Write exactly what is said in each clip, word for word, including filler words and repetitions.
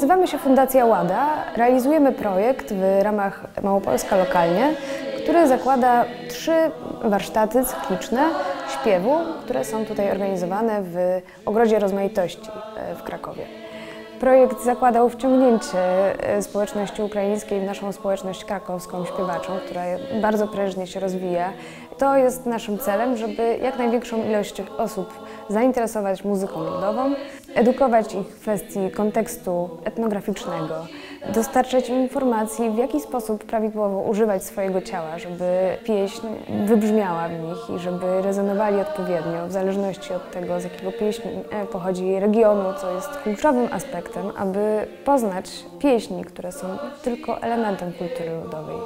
Nazywamy się Fundacja Łada. Realizujemy projekt w ramach Małopolska Lokalnie, który zakłada trzy warsztaty cykliczne śpiewu, które są tutaj organizowane w Ogrodzie Rozmaitości w Krakowie. Projekt zakładał wciągnięcie społeczności ukraińskiej w naszą społeczność krakowską śpiewaczą, która bardzo prężnie się rozwija. To jest naszym celem, żeby jak największą ilość osób zainteresować muzyką ludową, edukować ich w kwestii kontekstu etnograficznego, dostarczać im informacji, w jaki sposób prawidłowo używać swojego ciała, żeby pieśń wybrzmiała w nich i żeby rezonowali odpowiednio, w zależności od tego, z jakiego pieśń pochodzi regionu, co jest kluczowym aspektem, aby poznać pieśni, które są tylko elementem kultury ludowej.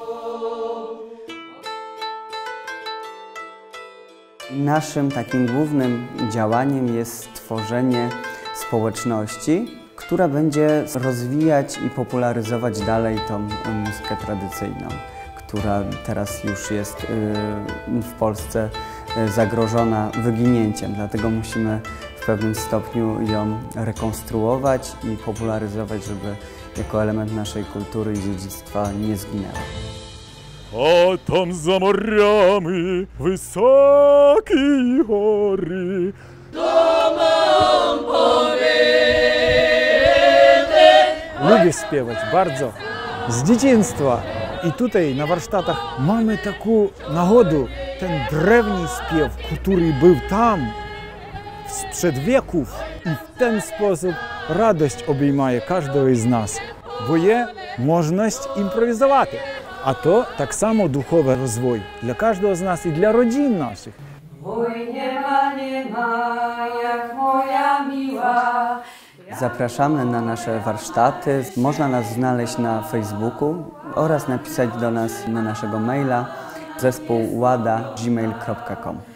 Naszym takim głównym działaniem jest stworzenie społeczności, która będzie rozwijać i popularyzować dalej tą muzykę tradycyjną, która teraz już jest w Polsce zagrożona wyginięciem. Dlatego musimy w pewnym stopniu ją rekonstruować i popularyzować, żeby jako element naszej kultury i dziedzictwa nie zginęła. A tam za morami wysokiej hory lubię śpiewać bardzo z dzieciństwa. I tutaj na warsztatach mamy taką nagodę, ten drewni śpiew, który był tam sprzed wieków i w ten sposób radość obejmuje każdego z nas, bo jest możliwość improwizować. A to tak samo duchowy rozwój dla każdego z nas i dla rodzin naszych. Oj, nie ma, nie ma, jak moja miła. Zapraszamy na nasze warsztaty. Można nas znaleźć na Facebooku oraz napisać do nas na naszego maila zespół łada kropka gmail kropka com.